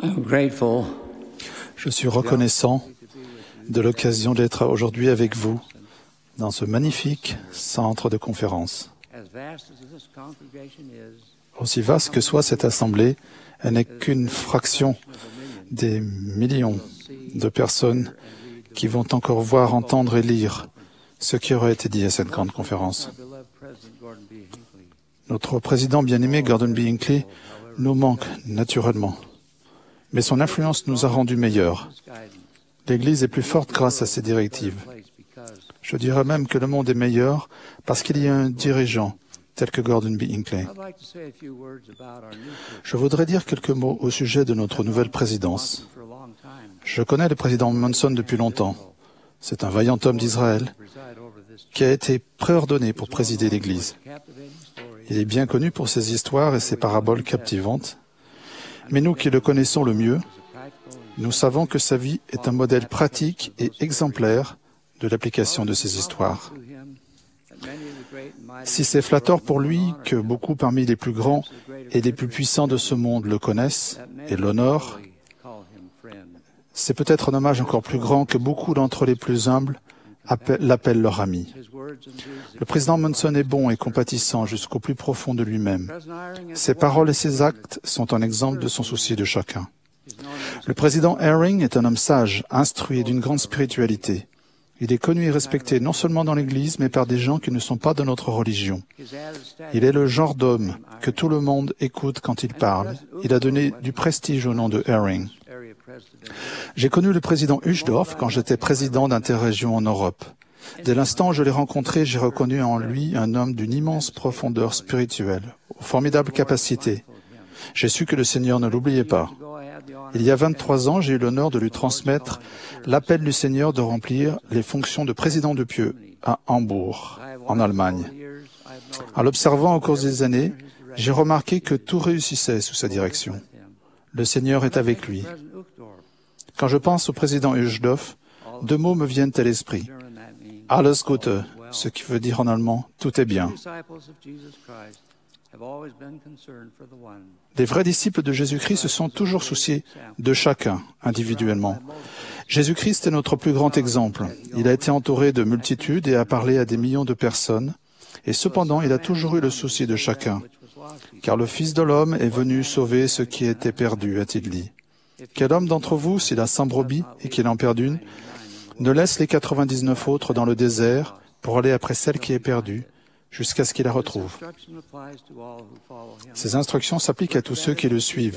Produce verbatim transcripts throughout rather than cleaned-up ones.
Je suis reconnaissant de l'occasion d'être aujourd'hui avec vous dans ce magnifique centre de conférence. Aussi vaste que soit cette assemblée, elle n'est qu'une fraction des millions de personnes qui vont encore voir, entendre et lire ce qui aurait été dit à cette grande conférence. Notre président bien-aimé, Gordon B. Hinckley, nous manque naturellement, mais son influence nous a rendus meilleurs. L'Église est plus forte grâce à ses directives. Je dirais même que le monde est meilleur parce qu'il y a un dirigeant tel que Gordon B. Hinckley. Je voudrais dire quelques mots au sujet de notre nouvelle présidence. Je connais le président Monson depuis longtemps. C'est un vaillant homme d'Israël qui a été préordonné pour présider l'Église. Il est bien connu pour ses histoires et ses paraboles captivantes, mais nous qui le connaissons le mieux, nous savons que sa vie est un modèle pratique et exemplaire de l'application de ces histoires. Si c'est flatteur pour lui que beaucoup parmi les plus grands et les plus puissants de ce monde le connaissent et l'honorent, c'est peut-être un hommage encore plus grand que beaucoup d'entre les plus humbles l'appellent leur ami. Le président Monson est bon et compatissant jusqu'au plus profond de lui-même. Ses paroles et ses actes sont un exemple de son souci de chacun. Le président Herring est un homme sage, instruit et d'une grande spiritualité. Il est connu et respecté non seulement dans l'Église, mais par des gens qui ne sont pas de notre religion. Il est le genre d'homme que tout le monde écoute quand il parle. Il a donné du prestige au nom de Herring. J'ai connu le président Uchtdorf quand j'étais président d'interrégion en Europe. Dès l'instant où je l'ai rencontré, j'ai reconnu en lui un homme d'une immense profondeur spirituelle, aux formidables capacités. J'ai su que le Seigneur ne l'oubliait pas. Il y a vingt-trois ans, j'ai eu l'honneur de lui transmettre l'appel du Seigneur de remplir les fonctions de président de Pieux à Hambourg, en Allemagne. En l'observant au cours des années, j'ai remarqué que tout réussissait sous sa direction. Le Seigneur est avec lui. Quand je pense au président Uchtdorf, deux mots me viennent à l'esprit. Alles Gute, ce qui veut dire en allemand « tout est bien ». Les vrais disciples de Jésus-Christ se sont toujours souciés de chacun, individuellement. Jésus-Christ est notre plus grand exemple. Il a été entouré de multitudes et a parlé à des millions de personnes. Et cependant, il a toujours eu le souci de chacun. Car le Fils de l'homme est venu sauver ce qui était perdu, a-t-il dit. Quel homme d'entre vous, s'il a cent brebis et qu'il en perd une, ne laisse les quatre-vingt-dix-neuf autres dans le désert pour aller après celle qui est perdue, jusqu'à ce qu'il la retrouve. Ces instructions s'appliquent à tous ceux qui le suivent.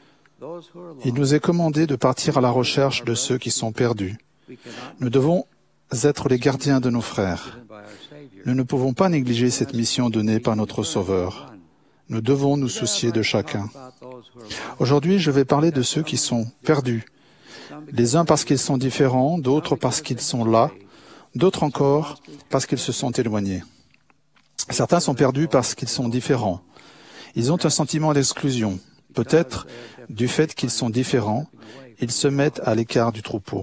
Il nous est commandé de partir à la recherche de ceux qui sont perdus. Nous devons être les gardiens de nos frères. Nous ne pouvons pas négliger cette mission donnée par notre Sauveur. Nous devons nous soucier de chacun. Aujourd'hui, je vais parler de ceux qui sont perdus. Les uns parce qu'ils sont différents, d'autres parce qu'ils sont là, d'autres encore parce qu'ils se sont éloignés. Certains sont perdus parce qu'ils sont différents. Ils ont un sentiment d'exclusion. Peut-être, du fait qu'ils sont différents, ils se mettent à l'écart du troupeau.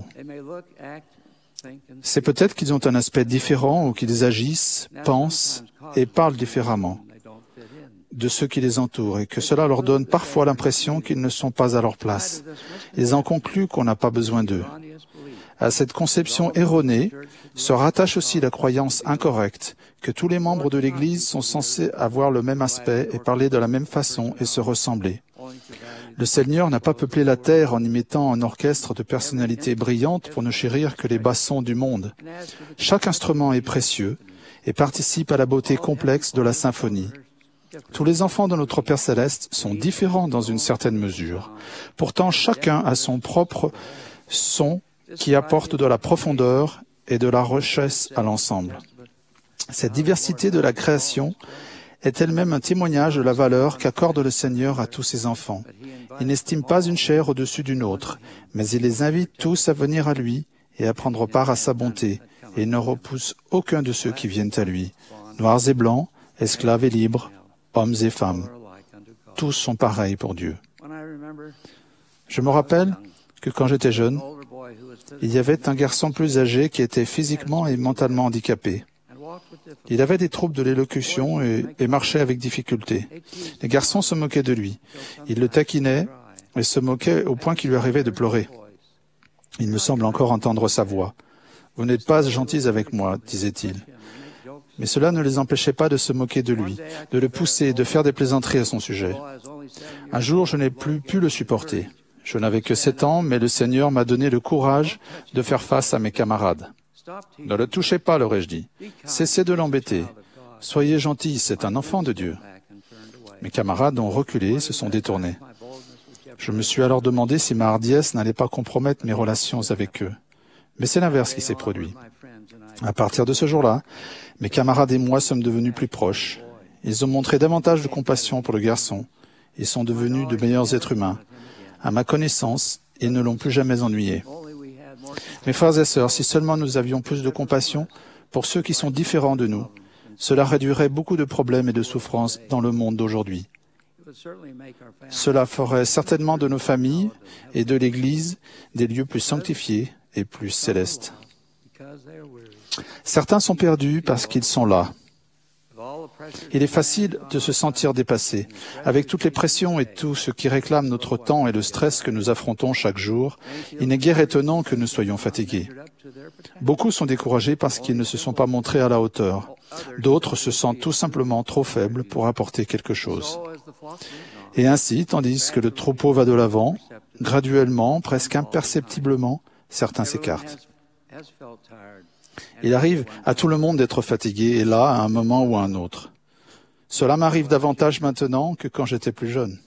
C'est peut-être qu'ils ont un aspect différent ou qu'ils agissent, pensent et parlent différemment de ceux qui les entourent et que cela leur donne parfois l'impression qu'ils ne sont pas à leur place. Ils en concluent qu'on n'a pas besoin d'eux. À cette conception erronée se rattache aussi la croyance incorrecte que tous les membres de l'Église sont censés avoir le même aspect et parler de la même façon et se ressembler. Le Seigneur n'a pas peuplé la terre en y mettant un orchestre de personnalités brillantes pour ne chérir que les bassons du monde. Chaque instrument est précieux et participe à la beauté complexe de la symphonie. Tous les enfants de notre Père Céleste sont différents dans une certaine mesure. Pourtant, chacun a son propre son qui apporte de la profondeur et de la richesse à l'ensemble. Cette diversité de la création est elle-même un témoignage de la valeur qu'accorde le Seigneur à tous ses enfants. Il n'estime pas une chair au-dessus d'une autre, mais il les invite tous à venir à lui et à prendre part à sa bonté, et il ne repousse aucun de ceux qui viennent à lui. Noirs et blancs, esclaves et libres, hommes et femmes, tous sont pareils pour Dieu. Je me rappelle que quand j'étais jeune, il y avait un garçon plus âgé qui était physiquement et mentalement handicapé. Il avait des troubles de l'élocution et, et marchait avec difficulté. Les garçons se moquaient de lui. Ils le taquinaient et se moquait au point qu'il lui arrivait de pleurer. Il me semble encore entendre sa voix. « Vous n'êtes pas gentils avec moi, disait-il. » Mais cela ne les empêchait pas de se moquer de lui, de le pousser, de faire des plaisanteries à son sujet. Un jour, je n'ai plus pu le supporter. Je n'avais que sept ans, mais le Seigneur m'a donné le courage de faire face à mes camarades. « Ne le touchez pas, leur ai-je dit. Cessez de l'embêter. Soyez gentils, c'est un enfant de Dieu. » Mes camarades ont reculé, se sont détournés. Je me suis alors demandé si ma hardiesse n'allait pas compromettre mes relations avec eux. Mais c'est l'inverse qui s'est produit. À partir de ce jour-là, mes camarades et moi sommes devenus plus proches. Ils ont montré davantage de compassion pour le garçon. Ils sont devenus de meilleurs êtres humains. À ma connaissance, ils ne l'ont plus jamais ennuyé. Mes frères et sœurs, si seulement nous avions plus de compassion pour ceux qui sont différents de nous, cela réduirait beaucoup de problèmes et de souffrances dans le monde d'aujourd'hui. Cela ferait certainement de nos familles et de l'Église des lieux plus sanctifiés et plus célestes. Certains sont perdus parce qu'ils sont là. Il est facile de se sentir dépassé. Avec toutes les pressions et tout ce qui réclame notre temps et le stress que nous affrontons chaque jour, il n'est guère étonnant que nous soyons fatigués. Beaucoup sont découragés parce qu'ils ne se sont pas montrés à la hauteur. D'autres se sentent tout simplement trop faibles pour apporter quelque chose. Et ainsi, tandis que le troupeau va de l'avant, graduellement, presque imperceptiblement, certains s'écartent. Il arrive à tout le monde d'être fatigué, et là, à un moment ou à un autre. Cela m'arrive davantage maintenant que quand j'étais plus jeune.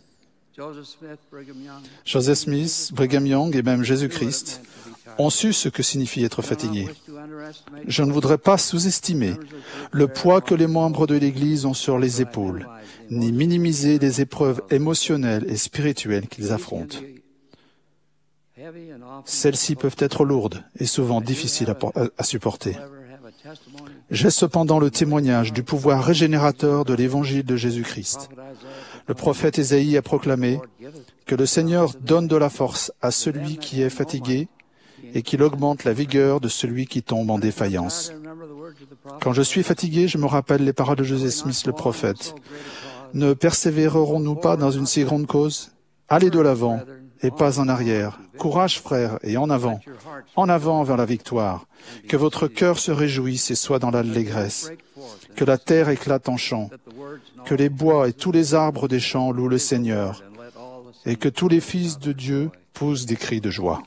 Joseph Smith, Brigham Young et même Jésus-Christ ont su ce que signifie être fatigué. Je ne voudrais pas sous-estimer le poids que les membres de l'Église ont sur les épaules, ni minimiser les épreuves émotionnelles et spirituelles qu'ils affrontent. Celles-ci peuvent être lourdes et souvent difficiles à, à supporter. J'ai cependant le témoignage du pouvoir régénérateur de l'Évangile de Jésus-Christ. Le prophète Ésaïe a proclamé que le Seigneur donne de la force à celui qui est fatigué et qu'il augmente la vigueur de celui qui tombe en défaillance. Quand je suis fatigué, je me rappelle les paroles de Joseph Smith, le prophète. Ne persévérerons-nous pas dans une si grande cause? Allez de l'avant et pas en arrière. Courage, frères, et en avant. En avant vers la victoire. Que votre cœur se réjouisse et soit dans l'allégresse. Que la terre éclate en chant. Que les bois et tous les arbres des champs louent le Seigneur. Et que tous les fils de Dieu poussent des cris de joie.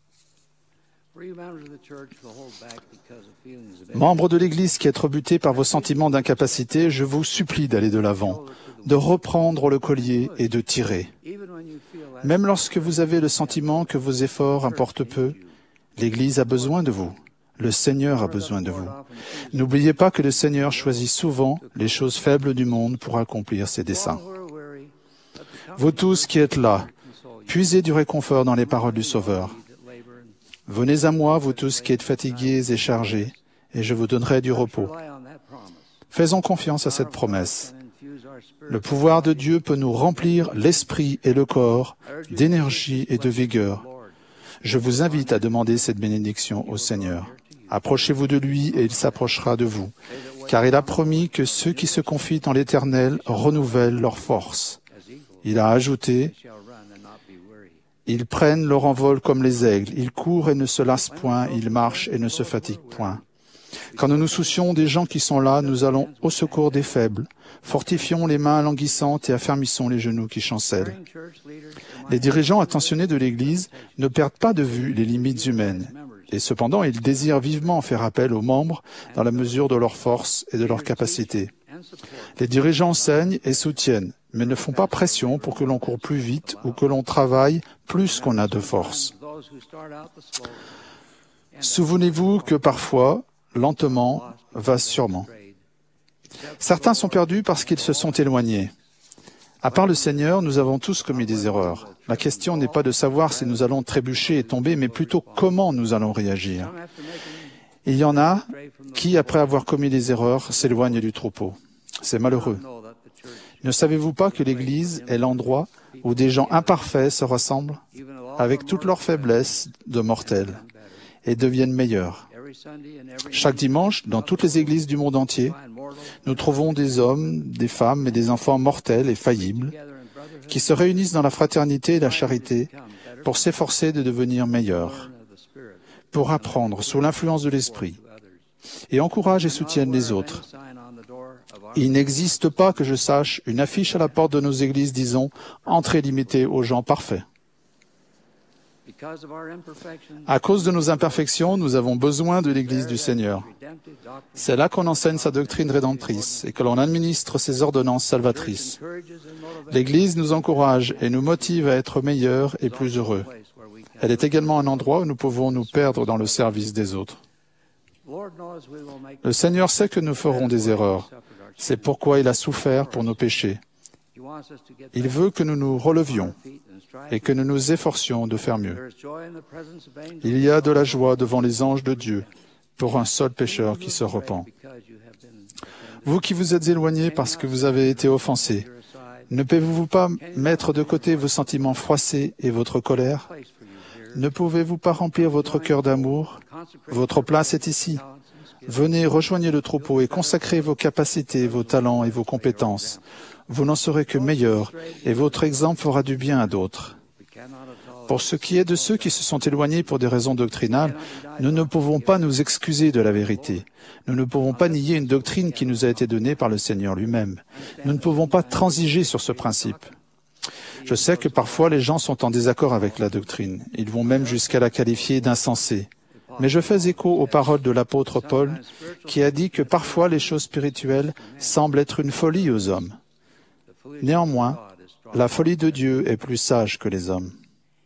Membres de l'Église qui êtes rebutés par vos sentiments d'incapacité, je vous supplie d'aller de l'avant, de reprendre le collier et de tirer. Même lorsque vous avez le sentiment que vos efforts importent peu, l'Église a besoin de vous. Le Seigneur a besoin de vous. N'oubliez pas que le Seigneur choisit souvent les choses faibles du monde pour accomplir ses desseins. Vous tous qui êtes là, puisez du réconfort dans les paroles du Sauveur. Venez à moi, vous tous qui êtes fatigués et chargés, et je vous donnerai du repos. Faisons confiance à cette promesse. Le pouvoir de Dieu peut nous remplir l'esprit et le corps d'énergie et de vigueur. Je vous invite à demander cette bénédiction au Seigneur. Approchez-vous de lui et il s'approchera de vous, car il a promis que ceux qui se confient en l'Éternel renouvellent leur force. Il a ajouté, « Ils prennent leur envol comme les aigles, ils courent et ne se lassent point, ils marchent et ne se fatiguent point. » Quand nous nous soucions des gens qui sont là, nous allons au secours des faibles, fortifions les mains languissantes et affermissons les genoux qui chancellent. Les dirigeants attentionnés de l'Église ne perdent pas de vue les limites humaines, et cependant ils désirent vivement faire appel aux membres dans la mesure de leur force et de leur capacité. Les dirigeants enseignent et soutiennent, mais ne font pas pression pour que l'on court plus vite ou que l'on travaille plus qu'on a de force. Souvenez-vous que parfois, lentement, va sûrement. Certains sont perdus parce qu'ils se sont éloignés. À part le Seigneur, nous avons tous commis des erreurs. La question n'est pas de savoir si nous allons trébucher et tomber, mais plutôt comment nous allons réagir. Il y en a qui, après avoir commis des erreurs, s'éloignent du troupeau. C'est malheureux. Ne savez-vous pas que l'Église est l'endroit où des gens imparfaits se rassemblent, avec toutes leurs faiblesses de mortels, et deviennent meilleurs? Chaque dimanche, dans toutes les églises du monde entier, nous trouvons des hommes, des femmes et des enfants mortels et faillibles, qui se réunissent dans la fraternité et la charité pour s'efforcer de devenir meilleurs, pour apprendre sous l'influence de l'Esprit, et encouragent et soutiennent les autres. Il n'existe pas, que je sache, une affiche à la porte de nos églises disant « Entrée limitée aux gens parfaits ». À cause de nos imperfections, nous avons besoin de l'Église du Seigneur. C'est là qu'on enseigne sa doctrine rédemptrice et que l'on administre ses ordonnances salvatrices. L'Église nous encourage et nous motive à être meilleurs et plus heureux. Elle est également un endroit où nous pouvons nous perdre dans le service des autres. Le Seigneur sait que nous ferons des erreurs. C'est pourquoi il a souffert pour nos péchés. Il veut que nous nous relevions et que nous nous efforcions de faire mieux. Il y a de la joie devant les anges de Dieu pour un seul pécheur qui se repent. Vous qui vous êtes éloignés parce que vous avez été offensés, ne pouvez-vous pas mettre de côté vos sentiments froissés et votre colère? Ne pouvez-vous pas remplir votre cœur d'amour? Votre place est ici. Venez, rejoignez le troupeau et consacrez vos capacités, vos talents et vos compétences. Vous n'en serez que meilleurs, et votre exemple fera du bien à d'autres. Pour ce qui est de ceux qui se sont éloignés pour des raisons doctrinales, nous ne pouvons pas nous excuser de la vérité. Nous ne pouvons pas nier une doctrine qui nous a été donnée par le Seigneur lui-même. Nous ne pouvons pas transiger sur ce principe. Je sais que parfois les gens sont en désaccord avec la doctrine. Ils vont même jusqu'à la qualifier d'insensée. Mais je fais écho aux paroles de l'apôtre Paul, qui a dit que parfois les choses spirituelles semblent être une folie aux hommes. Néanmoins, la folie de Dieu est plus sage que les hommes.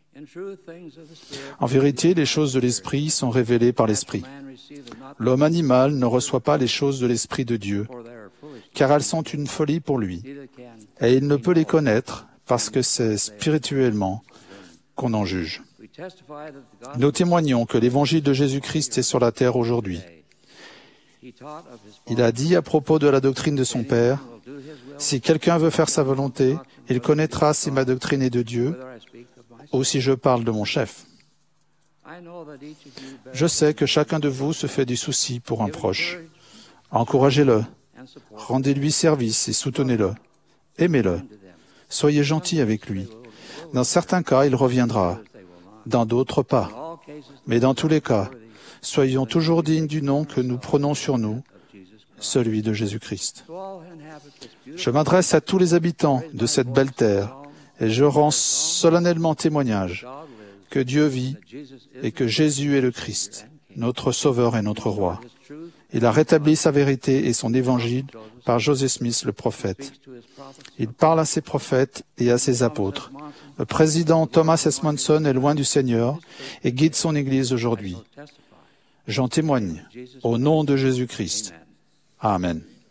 En vérité, les choses de l'Esprit sont révélées par l'Esprit. L'homme animal ne reçoit pas les choses de l'Esprit de Dieu, car elles sont une folie pour lui, et il ne peut les connaître parce que c'est spirituellement qu'on en juge. Nous témoignons que l'Évangile de Jésus-Christ est sur la terre aujourd'hui. Il a dit à propos de la doctrine de son Père, « Si quelqu'un veut faire sa volonté, il connaîtra si ma doctrine est de Dieu, ou si je parle de mon chef. » Je sais que chacun de vous se fait du souci pour un proche. Encouragez-le, rendez-lui service et soutenez-le. Aimez-le. Soyez gentil avec lui. Dans certains cas, il reviendra. Dans d'autres, pas. Mais dans tous les cas, soyons toujours dignes du nom que nous prenons sur nous, celui de Jésus-Christ. Je m'adresse à tous les habitants de cette belle terre et je rends solennellement témoignage que Dieu vit et que Jésus est le Christ, notre Sauveur et notre Roi. Il a rétabli sa vérité et son évangile par Joseph Smith le prophète. Il parle à ses prophètes et à ses apôtres. Le président Thomas S. Monson est loin du Seigneur et guide son Église aujourd'hui. J'en témoigne au nom de Jésus-Christ. Amen.